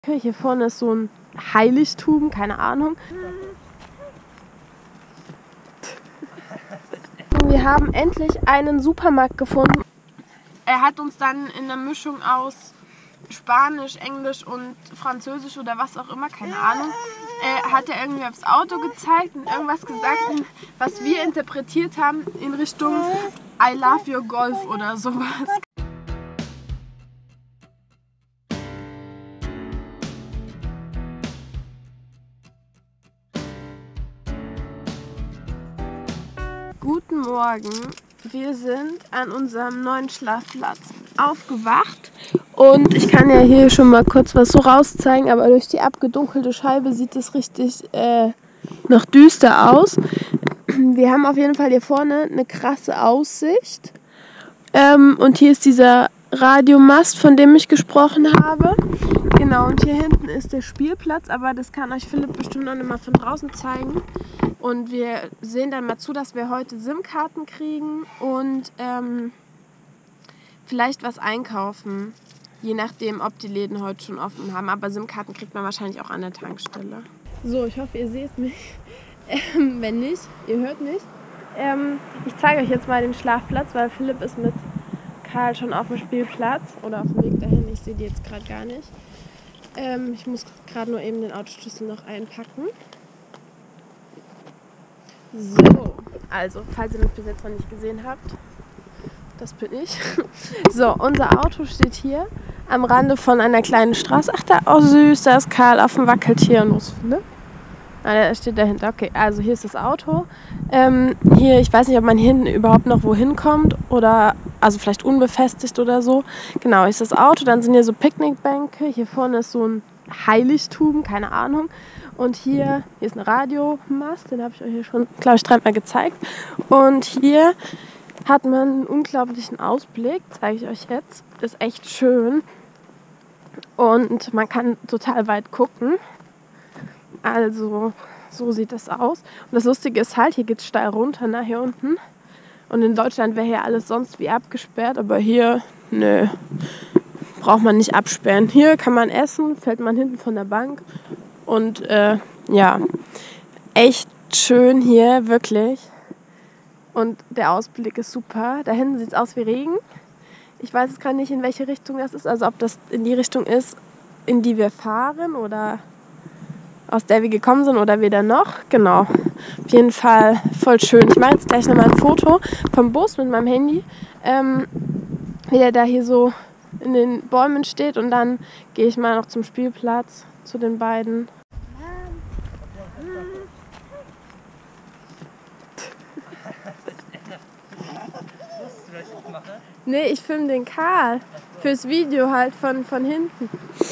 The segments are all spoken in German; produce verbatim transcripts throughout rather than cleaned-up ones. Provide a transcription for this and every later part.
Hier vorne ist so ein Heiligtum, keine Ahnung. Wir haben endlich einen Supermarkt gefunden. Er hat uns dann in der Mischung aus Spanisch, Englisch und Französisch oder was auch immer, keine Ahnung, äh, hat er irgendwie aufs Auto gezeigt und irgendwas gesagt, was wir interpretiert haben in Richtung I love your Golf oder sowas. Guten Morgen, wir sind an unserem neuen Schlafplatz aufgewacht und ich kann ja hier schon mal kurz was so rauszeigen, aber durch die abgedunkelte Scheibe sieht es richtig äh, noch düster aus. Wir haben auf jeden Fall hier vorne eine krasse Aussicht ähm, und hier ist dieser Radiomast, von dem ich gesprochen habe. Genau, und hier hinten ist der Spielplatz, aber das kann euch Philipp bestimmt noch mal von draußen zeigen. Und wir sehen dann mal zu, dass wir heute SIM-Karten kriegen und ähm, vielleicht was einkaufen. Je nachdem, ob die Läden heute schon offen haben. Aber SIM-Karten kriegt man wahrscheinlich auch an der Tankstelle. So, ich hoffe, ihr seht mich. Ähm, wenn nicht, ihr hört mich. Ähm, ich zeige euch jetzt mal den Schlafplatz, weil Philipp ist mit Karl schon auf dem Spielplatz. Oder auf dem Weg dahin, ich sehe die jetzt gerade gar nicht. Ähm, ich muss gerade nur eben den Autoschlüssel noch einpacken. So, also, falls ihr mich bis jetzt noch nicht gesehen habt, das bin ich. So, unser Auto steht hier am Rande von einer kleinen Straße. Ach, da, oh süß, da ist Karl auf dem Wackeltier. Und was, ne? Ah, der steht dahinter. Okay, also hier ist das Auto. Ähm, hier, ich weiß nicht, ob man hier hinten überhaupt noch wohin kommt oder, also vielleicht unbefestigt oder so. Genau, hier ist das Auto. Dann sind hier so Picknickbänke. Hier vorne ist so ein Heiligtum, keine Ahnung. Und hier, hier ist ein Radiomast, den habe ich euch hier schon, glaube ich, dreimal gezeigt. Und hier hat man einen unglaublichen Ausblick, zeige ich euch jetzt. Ist echt schön. Und man kann total weit gucken. Also, so sieht das aus. Und das Lustige ist halt, hier geht es steil runter, nach hier unten. Und in Deutschland wäre hier alles sonst wie abgesperrt, aber hier, nö, braucht man nicht absperren. Hier kann man essen, fällt man hinten von der Bank. Und äh, ja, echt schön hier, wirklich. Und der Ausblick ist super. Da hinten sieht es aus wie Regen. Ich weiß jetzt gerade nicht, in welche Richtung das ist. Also ob das in die Richtung ist, in die wir fahren oder aus der wir gekommen sind oder weder noch. Genau, auf jeden Fall voll schön. Ich mache jetzt gleich nochmal ein Foto vom Bus mit meinem Handy, ähm, wie der da hier so in den Bäumen steht. Und dann gehe ich mal noch zum Spielplatz zu den beiden. Nee, ich filme den Karl. Fürs Video halt von, von hinten.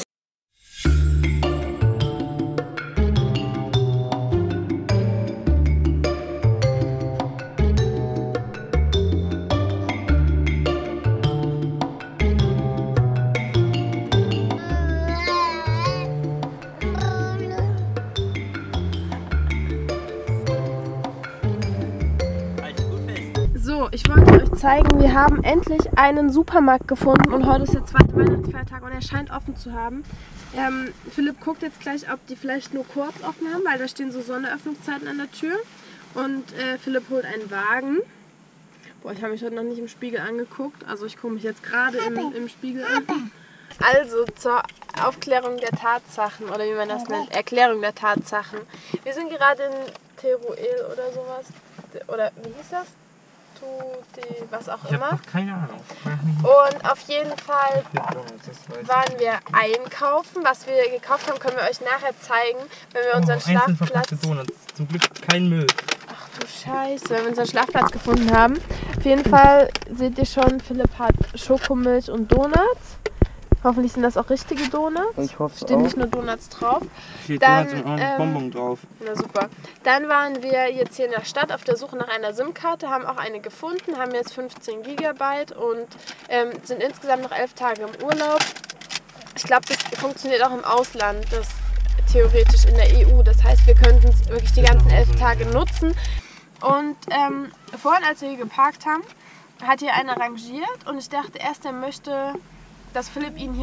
So, ich wollte euch zeigen, wir haben endlich einen Supermarkt gefunden und heute ist der zweite Weihnachtsfeiertag und er scheint offen zu haben. Ähm, Philipp guckt jetzt gleich, ob die vielleicht nur kurz offen haben, weil da stehen so Sonderöffnungszeiten an der Tür. Und äh, Philipp holt einen Wagen. Boah, ich habe mich heute noch nicht im Spiegel angeguckt, also ich gucke mich jetzt gerade im, im Spiegel an. Also zur Aufklärung der Tatsachen oder wie man das nennt, Erklärung der Tatsachen. Wir sind gerade in Teruel oder sowas, oder wie hieß das? Die, was auch ich immer. Ich habe keine Ahnung. Und auf jeden Fall waren wir einkaufen. Was wir gekauft haben, können wir euch nachher zeigen, wenn wir oh, unseren Schlafplatz... Donuts. Zum Glück kein Müll. Ach du Scheiße, wenn wir unseren Schlafplatz gefunden haben. Auf jeden Fall seht ihr schon, Philipp hat Schokomilch und Donuts. Hoffentlich sind das auch richtige Donuts. Ich hoffe Stehen auch. nicht nur Donuts drauf. Steht Dann, Donuts und ähm, Bonbon drauf. Na super. Dann waren wir jetzt hier in der Stadt auf der Suche nach einer SIM-Karte, haben auch eine gefunden, haben jetzt fünfzehn Gigabyte und ähm, sind insgesamt noch elf Tage im Urlaub. Ich glaube, das funktioniert auch im Ausland, das theoretisch in der E U. Das heißt, wir könnten es wirklich die ganzen elf Tage nutzen. Und ähm, vorhin, als wir hier geparkt haben, hat hier einer rangiert und ich dachte erst, er möchte, dass Philipp ihn hier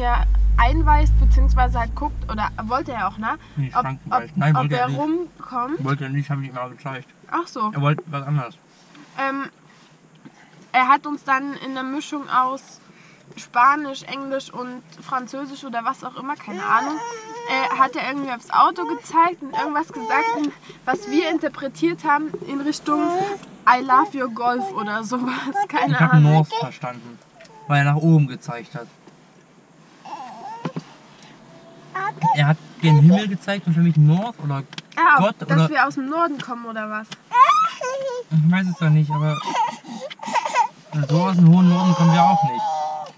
einweist, beziehungsweise halt guckt, oder wollte er auch, ne? Nee, ob, ob, Nein, ob wollte er er nicht. rumkommt. Wollte er nicht, habe ich ihm mal gezeigt. Ach so. Er wollte was anderes. Ähm, er hat uns dann in der Mischung aus Spanisch, Englisch und Französisch oder was auch immer, keine Ahnung, äh, hat er irgendwie aufs Auto gezeigt und irgendwas gesagt, was wir interpretiert haben in Richtung I love your Golf oder sowas, keine Ich habe Ahnung. North verstanden, weil er nach oben gezeigt hat. Er hat den Himmel gezeigt und für mich North oder Ja, Gott dass oder... wir aus dem Norden kommen oder was? Ich weiß es doch nicht, aber so aus dem hohen Norden kommen wir auch nicht.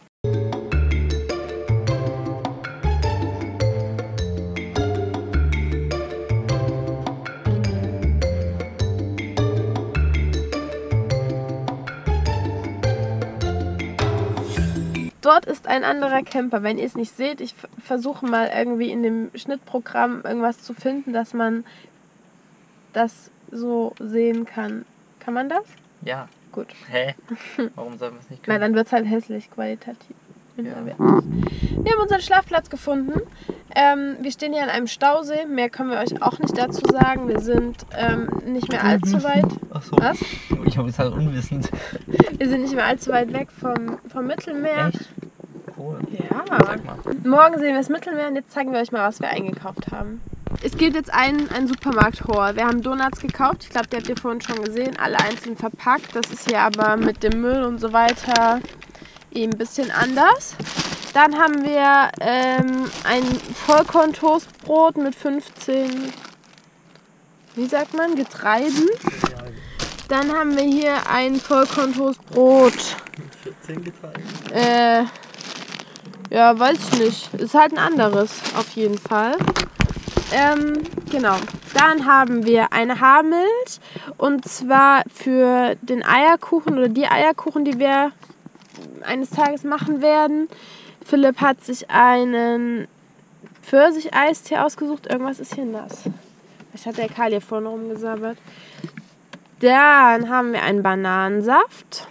Dort ist ein anderer Camper. Wenn ihr es nicht seht, ich versuche mal irgendwie in dem Schnittprogramm irgendwas zu finden, dass man das so sehen kann. Kann man das? Ja. Gut. Hä? Warum sollen wir es nicht Weil können? dann wird es halt hässlich, qualitativ. Ja. Wir haben unseren Schlafplatz gefunden. Ähm, wir stehen hier an einem Stausee. Mehr können wir euch auch nicht dazu sagen. Wir sind ähm, nicht mehr allzu weit. Ach so. Was? Ich habe es halt unwissend. Wir sind nicht mehr allzu weit weg vom, vom Mittelmeer. Echt? Cool. Ja. Sag mal. Morgen sehen wir das Mittelmeer und jetzt zeigen wir euch mal, was wir eingekauft haben. Es gibt jetzt einen, einen Supermarkt-Haul. Wir haben Donuts gekauft. Ich glaube, die habt ihr vorhin schon gesehen. Alle einzeln verpackt. Das ist hier aber mit dem Müll und so weiter eben ein bisschen anders. Dann haben wir ähm, ein Vollkorn-Toastbrot mit fünfzehn, wie sagt man, Getreiden. Dann haben wir hier ein Vollkorn-Toastbrot. vierzehn Getreiden. Äh, ja, weiß ich nicht. Ist halt ein anderes, auf jeden Fall. Ähm, genau. Dann haben wir eine Haarmilch. Und zwar für den Eierkuchen oder die Eierkuchen, die wir eines Tages machen werden. Philipp hat sich einen Pfirsich-Eistee ausgesucht. Irgendwas ist hier nass. Ich hatte der Karl hier vorne rumgesabbert. Dann haben wir einen Bananensaft.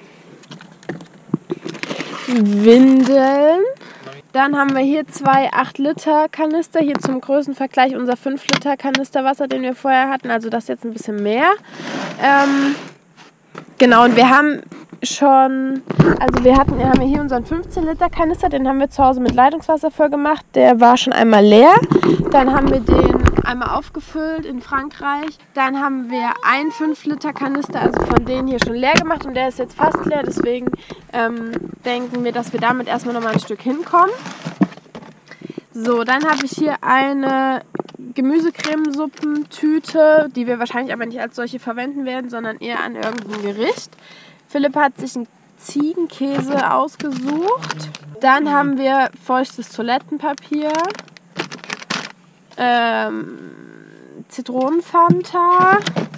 Windeln. Dann haben wir hier zwei acht Liter Kanister. Hier zum Größenvergleich unser fünf Liter Kanister Wasser, den wir vorher hatten. Also das jetzt ein bisschen mehr. Ähm, genau, und wir haben schon, also wir hatten, wir haben hier unseren fünfzehn Liter Kanister, den haben wir zu Hause mit Leitungswasser voll gemacht. Der war schon einmal leer. Dann haben wir den einmal aufgefüllt in Frankreich. Dann haben wir einen fünf Liter Kanister, also von denen hier schon leer gemacht und der ist jetzt fast leer. Deswegen ähm, denken wir, dass wir damit erstmal noch mal ein Stück hinkommen. So, dann habe ich hier eine Gemüsecremesuppentüte, die wir wahrscheinlich aber nicht als solche verwenden werden, sondern eher an irgendein Gericht. Philipp hat sich einen Ziegenkäse ausgesucht. Dann haben wir feuchtes Toilettenpapier, ähm, Zitronenfanta,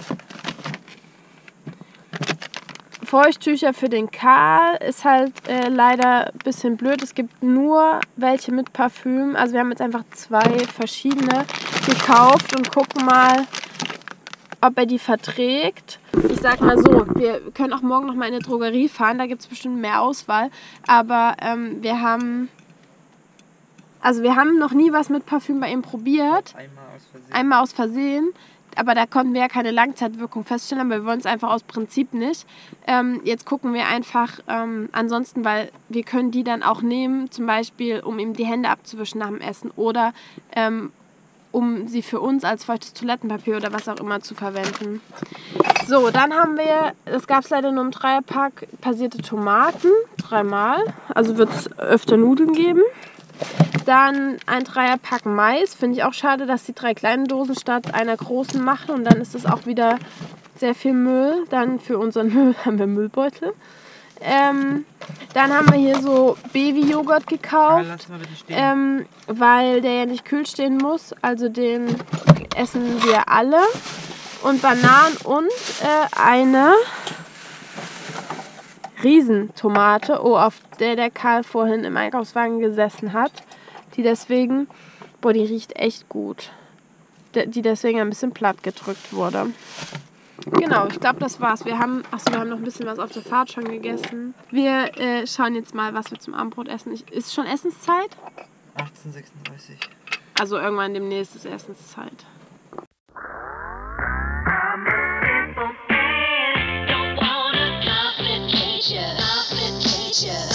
Feuchttücher für den Karl. Ist halt äh, leider ein bisschen blöd. Es gibt nur welche mit Parfüm. Also wir haben jetzt einfach zwei verschiedene gekauft und gucken mal, ob er die verträgt. Ich sag mal so, wir können auch morgen noch mal in eine Drogerie fahren, da gibt es bestimmt mehr Auswahl. Aber ähm, wir haben, also wir haben noch nie was mit Parfüm bei ihm probiert. Einmal aus Versehen. Einmal aus Versehen. Aber da konnten wir ja keine Langzeitwirkung feststellen, aber wir wollen es einfach aus Prinzip nicht. Ähm, jetzt gucken wir einfach ähm, ansonsten, weil wir können die dann auch nehmen, zum Beispiel, um ihm die Hände abzuwischen nach dem Essen oder ähm, um sie für uns als feuchtes Toilettenpapier oder was auch immer zu verwenden. So, dann haben wir, das gab es leider nur im Dreierpack, passierte Tomaten, dreimal. Also wird es öfter Nudeln geben. Dann ein Dreierpack Mais. Finde ich auch schade, dass die drei kleinen Dosen statt einer großen machen. Und dann ist es auch wieder sehr viel Müll. Dann für unseren Müll haben wir Müllbeutel. Ähm, dann haben wir hier so Baby-Joghurt gekauft, Ja, lass mal bitte stehen. ähm, weil der ja nicht kühl stehen muss. Also den essen wir alle. Und Bananen und äh, eine Riesentomate, oh, auf der der Karl vorhin im Einkaufswagen gesessen hat. Die deswegen, boah, die riecht echt gut. De, die deswegen ein bisschen platt gedrückt wurde. Genau, ich glaube, das war's. Wir haben, achso, wir haben noch ein bisschen was auf der Fahrt schon gegessen. Wir äh, schauen jetzt mal, was wir zum Abendbrot essen. Ich, ist schon Essenszeit? achtzehn achtzehn Uhr sechsunddreißig. Also irgendwann demnächst ist erstens Zeit. Don't want a complication, complication.